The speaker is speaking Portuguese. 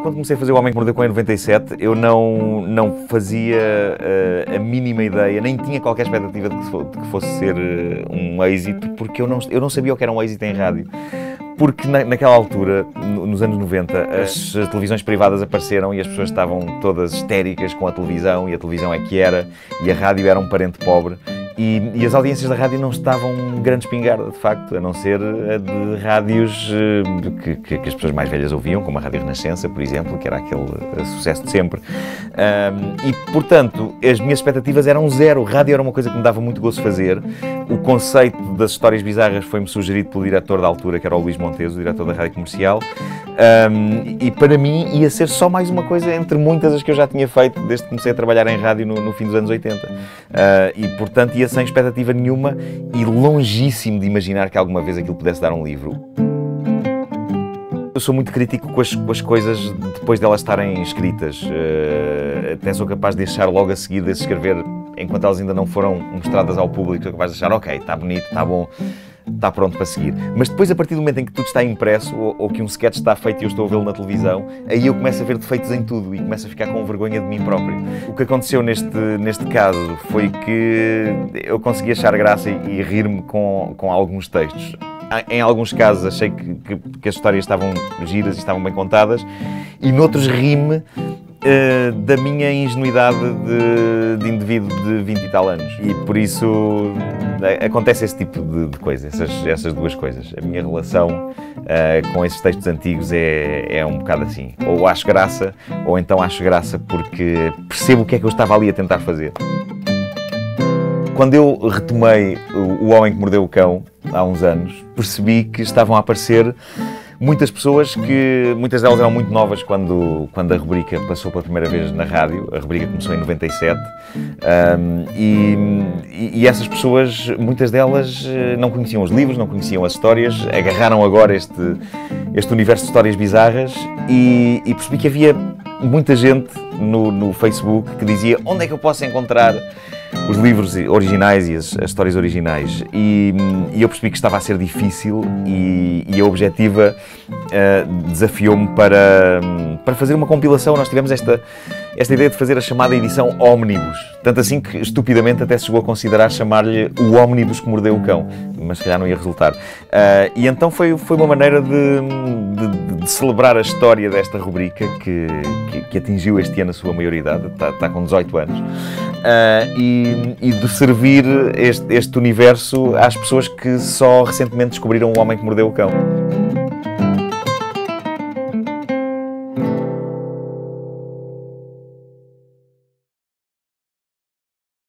quando comecei a fazer O Homem que Mordeu o Cão em 97, eu não fazia a mínima ideia, nem tinha qualquer expectativa de que fosse ser um êxito, porque eu não sabia o que era um êxito em rádio. Porque naquela altura, nos anos 90, as televisões privadas apareceram e as pessoas estavam todas histéricas com a televisão, e a televisão é que era, e a rádio era um parente pobre. E as audiências da rádio não estavam grande espingarda, de facto, a não ser a de rádios que as pessoas mais velhas ouviam, como a Rádio Renascença, por exemplo, que era aquele sucesso de sempre. E, portanto, as minhas expectativas eram zero. Rádio era uma coisa que me dava muito gosto fazer. O conceito das histórias bizarras foi-me sugerido pelo diretor da altura, que era o Luís Monteso, o diretor da Rádio Comercial. E para mim ia ser só mais uma coisa entre muitas as que eu já tinha feito desde que comecei a trabalhar em rádio no fim dos anos 80. E, portanto, ia sem expectativa nenhuma e longíssimo de imaginar que alguma vez aquilo pudesse dar um livro. Eu sou muito crítico com as coisas depois de elas estarem escritas. Até sou capaz de deixar logo a seguir de escrever, enquanto elas ainda não foram mostradas ao público, sou capaz de achar, ok, está bonito, está bom, está pronto para seguir. Mas depois, a partir do momento em que tudo está impresso, ou que um sketch está feito e eu estou a vê-lo na televisão, aí eu começo a ver defeitos em tudo e começo a ficar com vergonha de mim próprio. O que aconteceu neste caso foi que eu consegui achar graça e rir-me com alguns textos. Em alguns casos achei que as histórias estavam giras e estavam bem contadas, e noutros ri-me da minha ingenuidade de indivíduo de 20 e tal anos. E por isso acontece esse tipo de coisa, essas duas coisas. A minha relação com esses textos antigos é um bocado assim. Ou acho graça, ou então acho graça porque percebo o que é que eu estava ali a tentar fazer. Quando eu retomei O Homem que Mordeu o Cão, há uns anos, percebi que estavam a aparecer muitas pessoas que, muitas delas eram muito novas quando a rubrica passou pela primeira vez na rádio. A rubrica começou em 97 e essas pessoas, muitas delas não conheciam os livros, não conheciam as histórias, agarraram agora este universo de histórias bizarras e percebi que havia muita gente no Facebook que dizia: onde é que eu posso encontrar os livros originais e as histórias originais? E eu percebi que estava a ser difícil e a Objetiva desafiou-me para fazer uma compilação. Nós tivemos esta ideia de fazer a chamada edição Ómnibus, tanto assim que estupidamente até se chegou a considerar chamar-lhe o Ómnibus que Mordeu o Cão, mas se calhar não ia resultar. E então foi uma maneira de celebrar a história desta rubrica que atingiu este ano a sua maioridade, está com 18 anos, e de servir este universo às pessoas que só recentemente descobriram O Homem que Mordeu o Cão.